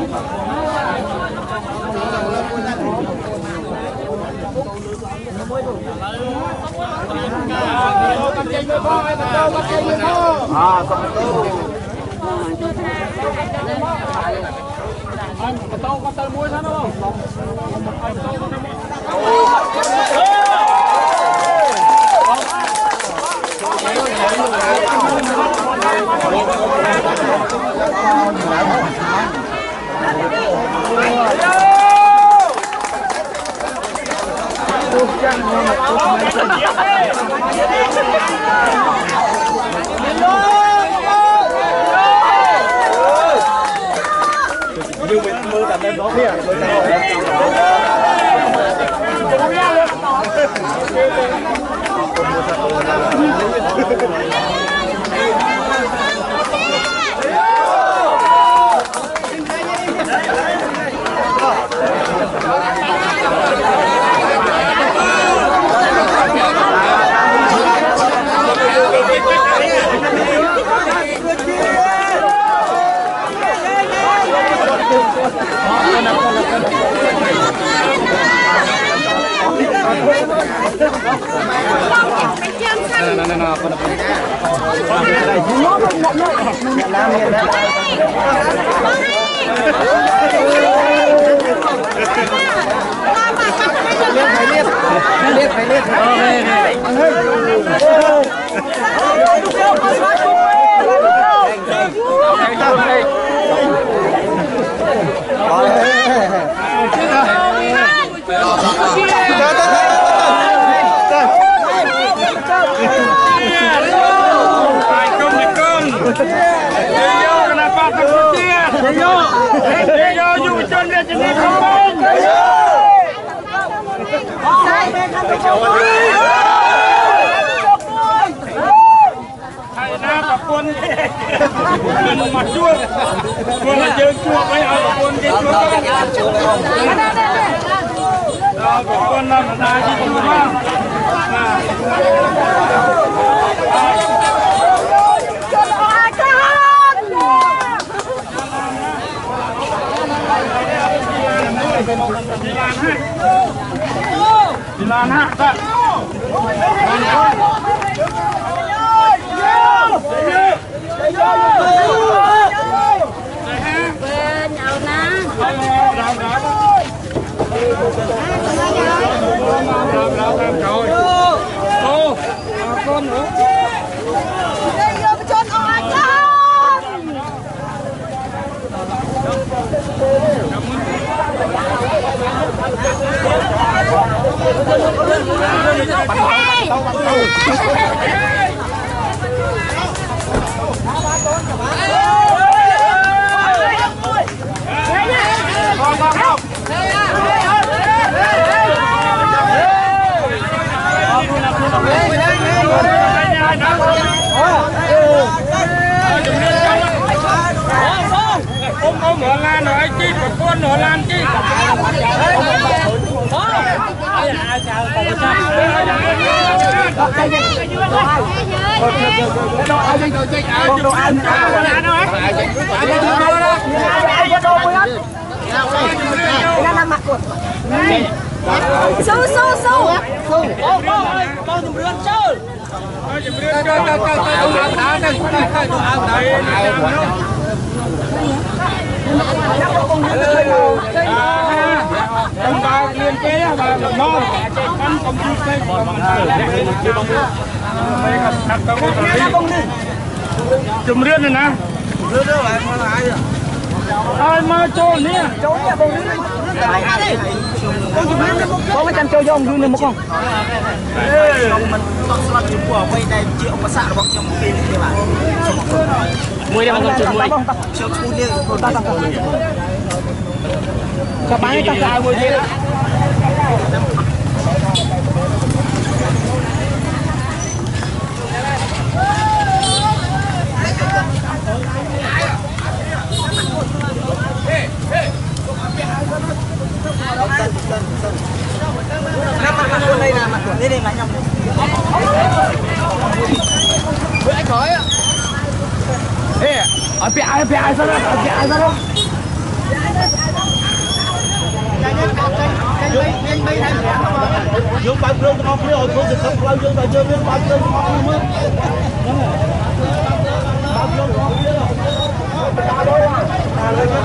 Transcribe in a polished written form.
chùm riêng này nè ai mà trốn nè có mấy trăm châu dông vui lên một con mình con slot chụp của quay đây chị ông có xạ được trong một pin như bạn mười đây con chụp mười chụp cú đi các bạn ta ra mười đi mặt luôn đây là mặt của đây mà nhầm bữa anh khói ạ ê ở phía ai sao đó ở phía ai sao đó មកគ្នាឲ្យធ្វើសកម្មផ្លូវយើងតែយើងមានបាត់ទៅមកមើលហ្នឹងហើយបាត់យកមកវា